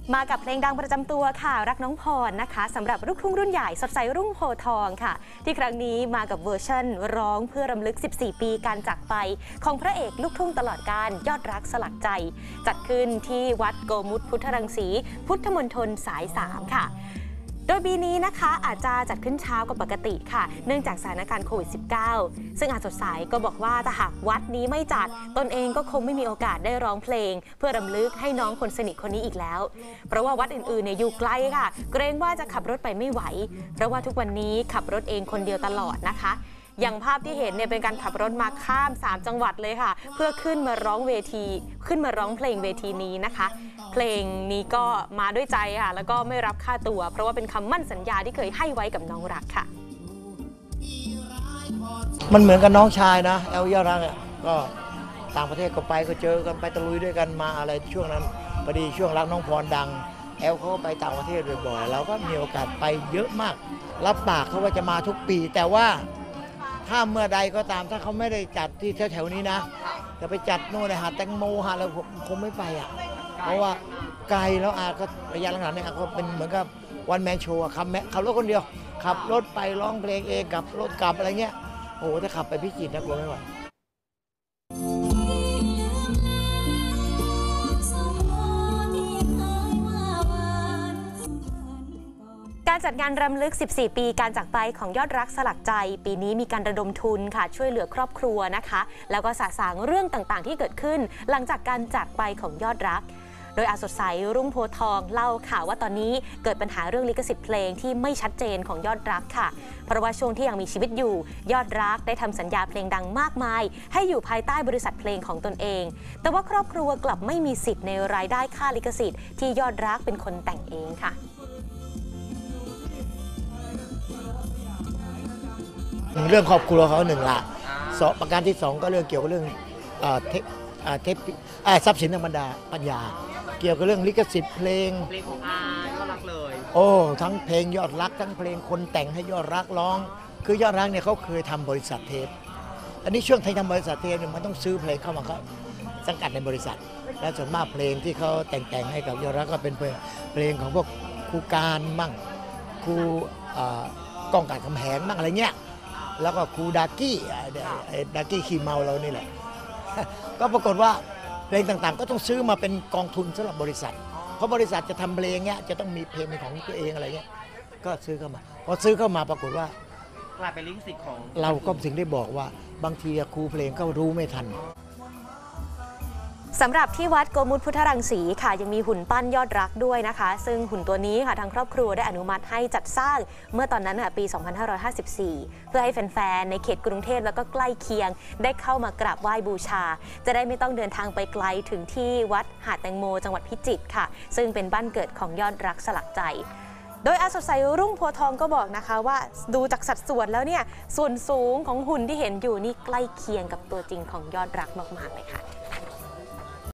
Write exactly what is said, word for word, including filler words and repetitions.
มากับเพลงดังประจำตัวค่ะรักน้องพรนะคะสำหรับลูกทุ่งรุ่นใหญ่สดใสรุ่งโพธิ์ทองค่ะที่ครั้งนี้มากับเวอร์ชั่นร้องเพื่อรำลึกสิบสี่ปีการจากไปของพระเอกลูกทุ่งตลอดกาลยอดรักสลักใจจัดขึ้นที่วัดโกมุตพุทธรังสีพุทธมณฑลสายสามค่ะโดยปีนี้นะคะอาจจะจัดขึ้นเช้ากว่าปกติค่ะเนื่องจากสถานการณ์โควิด สิบเก้า ซึ่งอาจสดใสก็บอกว่าถ้าหากวัดนี้ไม่จัดตนเองก็คงไม่มีโอกาสได้ร้องเพลงเพื่อรำลึกให้น้องคนสนิทคนนี้อีกแล้วเพราะว่าวัดอื่นๆเนี่ยอยู่ไกลค่ะเกรงว่าจะขับรถไปไม่ไหวเพราะว่าทุกวันนี้ขับรถเองคนเดียวตลอดนะคะอย่างภาพที่เห็นเนี่ยเป็นการขับรถมาข้ามสามจังหวัดเลยค่ะเพื่อขึ้นมาร้องเวทีขึ้นมาร้องเพลงเวทีนี้นะคะเพลงนี้ก็มาด้วยใจค่ะแล้วก็ไม่รับค่าตัวเพราะว่าเป็นคำมั่นสัญญาที่เคยให้ไว้กับน้องรักค่ะมันเหมือนกับน้องชายนะแอลยอดรักอ่ะก็ต่างประเทศก็ไปก็เจอกันไปตะลุยด้วยกันมาอะไรช่วงนั้นพอดีช่วงรักน้องพรดังแอลเขาก็ไปต่างประเทศบ่อยๆเราก็มีโอกาสไปเยอะมากรับปากเขาว่าจะมาทุกปีแต่ว่าถ้าเมื่อใดก็ตามถ้าเขาไม่ได้จัดที่แถวๆนี้นะจะไปจัดโน่นในหาดแตงโมหาดอะไรผมคงไม่ไปอ่ะเพราะว่าไกลแล้วอาก็ระยะหลังๆเนี่ยอาก็เป็นเหมือนกับวันแมนโชว์ขับแมขับรถคนเดียวขับรถไปร้องเพลงเองกับรถกลับอะไรเงี้ยโอ้โหถ้าขับไปพิจิตรนะกลัวไม่ไหวการจัดงานรำลึกสิบสี่ปีการจากไปของยอดรักสลักใจปีนี้มีการระดมทุนค่ะช่วยเหลือครอบครัวนะคะแล้วก็สะสางเรื่องต่างๆที่เกิดขึ้นหลังจากการจากไปของยอดรักโดยอาสดใสรุ่งโพธิ์ทองเล่าค่ะว่าตอนนี้เกิดปัญหาเรื่องลิขสิทธิ์เพลงที่ไม่ชัดเจนของยอดรักค่ะเพราะว่าช่วงที่ยังมีชีวิตอยู่ยอดรักได้ทำสัญญาเพลงดังมากมายให้อยู่ภายใต้บริษัทเพลงของตนเองแต่ว่าครอบครัวกลับไม่มีสิทธิ์ในรายได้ค่าลิขสิทธิ์ที่ยอดรักเป็นคนแต่งเองค่ะเรื่องครอบครัวเขาหนึ่งละสองประการที่สองก็เรื่องเกี่ยวกับเรื่องเทปเทปทรัพย์สินธรรมดาปัญญาเกี่ยวกับเรื่องลิขสิทธิ์เพลงเพลงของอายอดรักเลยโอ้ทั้งเพลงยอดรักทั้งเพลงคนแต่งให้ยอดรักร้องคือยอดรักเนี่ยเขาเคยทำบริษัทเทปอันนี้ช่วงที่ทำบริษัทเทปเนี่ยมันต้องซื้อเพลงเข้ามาเขาสังกัดในบริษัทและส่วนมากเพลงที่เขาแต่งแต่งให้กับยอดรักก็เป็นเพลงเพลงของพวกครูการมั่งครูก้องการคำแหงมั่งอะไรเงี้ยแล้วก็ครูดากี้ดากี้ขี้เมาเรานี่แหละก็ปรากฏว่าเพลงต่างๆก็ต้องซื้อมาเป็นกองทุนสำหรับบริษัทเพราะบริษัทจะทำเพลงเงี้ยจะต้องมีเพลงเป็นของตัวเองอะไรเงี้ยก็ซื้อเข้ามาพอซื้อเข้ามาปรากฏว่ากลายเป็นลิขสิทธิ์ของเราก็ถึงได้บอกว่าบางทีครูเพลงก็รู้ไม่ทันสำหรับที่วัดโกมุตพุทธรังสีค่ะยังมีหุ่นปั้นยอดรักด้วยนะคะซึ่งหุ่นตัวนี้ค่ะทางครอบครัวได้อนุมัติให้จัดสร้างเมื่อตอนนั้นค่ะปี สองพันห้าร้อยห้าสิบสี่ เพื่อให้แฟนๆในเขตกรุงเทพแล้วก็ใกล้เคียงได้เข้ามากราบไหว้บูชาจะได้ไม่ต้องเดินทางไปไกลถึงที่วัดหาดแตงโมจังหวัดพิจิตรค่ะซึ่งเป็นบ้านเกิดของยอดรักสลักใจโดยอาสดใสรุ่งโพธิ์ทองก็บอกนะคะว่าดูจากสัดส่วนแล้วเนี่ยส่วนสูงของหุ่นที่เห็นอยู่นี่ใกล้เคียงกับตัวจริงของยอดรักมากๆเลยค่ะ